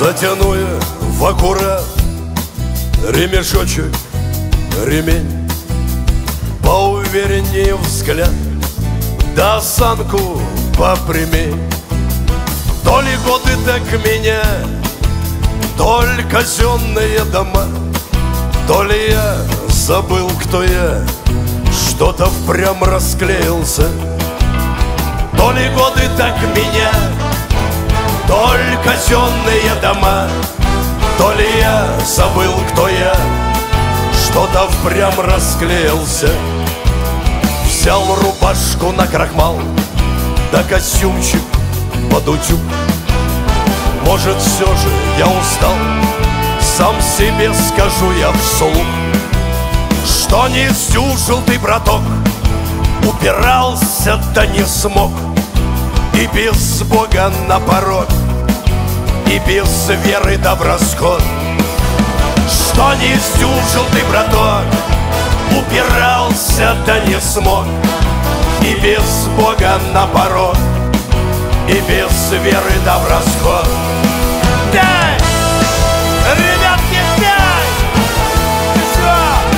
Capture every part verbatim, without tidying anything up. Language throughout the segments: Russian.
Затяну я в аккурат ремешочек, ремень, поувереннее взгляд, да осанку попрямей. То ли годы так меня, то ли казенные дома, то ли я забыл, кто я, что-то впрямь расклеился. То ли годы так меня, то ли казенные дома, то ли я забыл, кто я, что-то впрямь расклеился. Взял рубашку на крахмал, да костюмчик под утюг. Может, все же я устал, сам себе скажу я вслух, что не сдюжил ты, браток, упирался, да не смог. И без Бога на порог, и без веры да в расход. Что не сдюжил ты, браток, упирался, да не смог. И без Бога на порог, и без веры да в расход. Дай! Ребятки, дай! Что?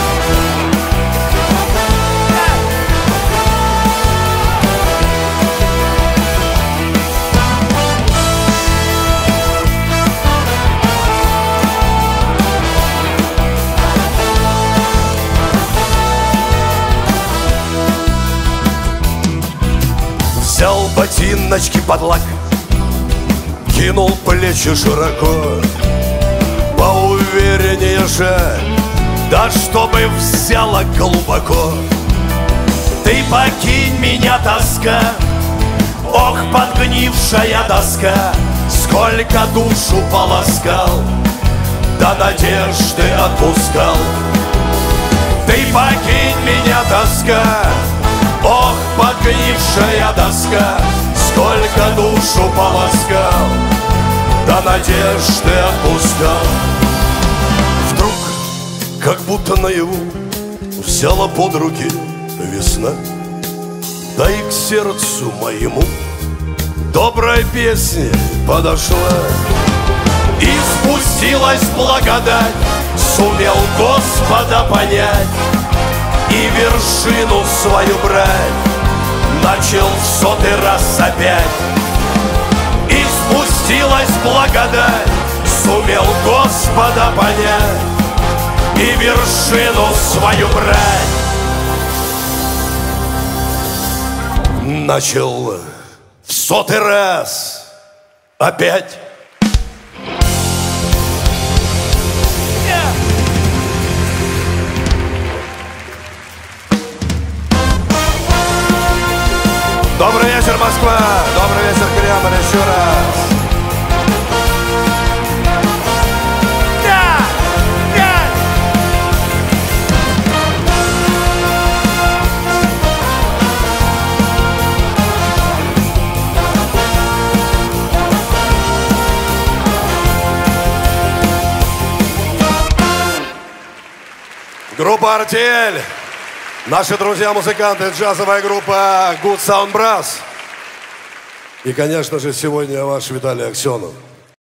Взял ботиночки под лак, кинул плечи широко, поувереннее же, да чтобы взяла глубоко. Ты покинь меня, тоска, ох, подгнившая доска, сколько душу полоскал, да надежды отпускал. Ты покинь меня, тоска, ох, подгнившая доска, сколько душу полоскал, да надежды отпускал. Вдруг, как будто наяву, взяла под руки весна, да и к сердцу моему добрая песня подошла. И спустилась благодать, сумел Господа понять, и вершину свою брать начал в сотый раз опять. И спустилась благодать, сумел Господа понять, и вершину свою брать начал в сотый раз опять. Добрый вечер, Москва! Добрый вечер, Кремль, еще раз! Да! Да! Группа «Артель». Наши друзья-музыканты, джазовая группа Good Sound Brass. И, конечно же, сегодня ваш Виталий Аксенов.